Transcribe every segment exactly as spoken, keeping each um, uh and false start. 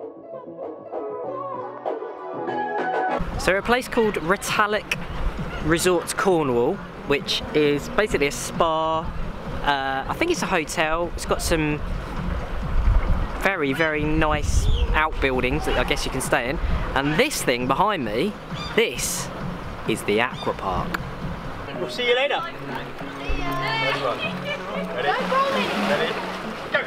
So we're at a place called Retallack Resort, Cornwall, which is basically a spa. Uh, I think it's a hotel. It's got some very, very nice outbuildings that I guess you can stay in. And this thing behind me, this is the Aquapark. We'll see you later. Ready? Ready? Ready? Go!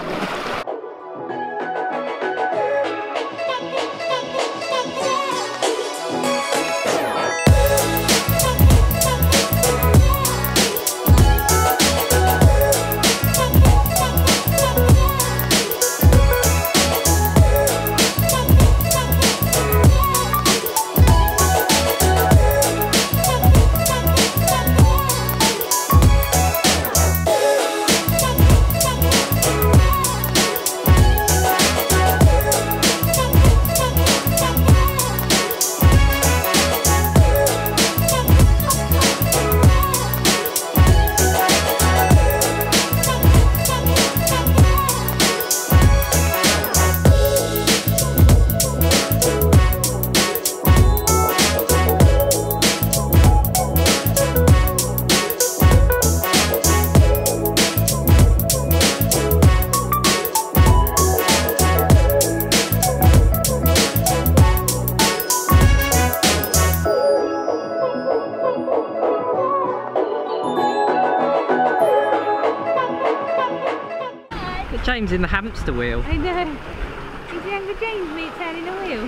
James in the hamster wheel. I know. Is younger James me turning the wheel?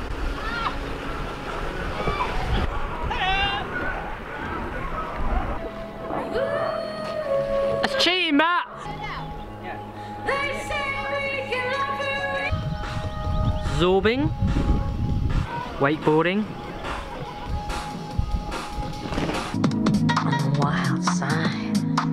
That's cheating, Matt! Zorbing. Wakeboarding. On the wild side.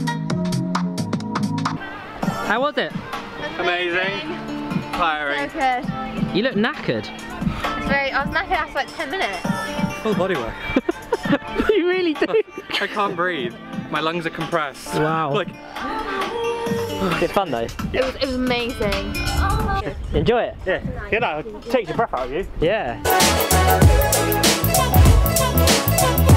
How was it? Amazing. Tiring. So good. You look knackered. It's very, I was knackered after like ten minutes. Full body work. You really do. I can't breathe. My lungs are compressed. Wow. Like. Was it fun though? It was, it was amazing. Enjoy it? Yeah. You know, it takes your breath out of you. Yeah.